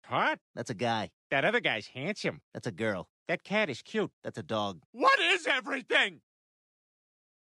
hot. That's a guy. That other guy's handsome. That's a girl. That cat is cute. That's a dog. What is everything?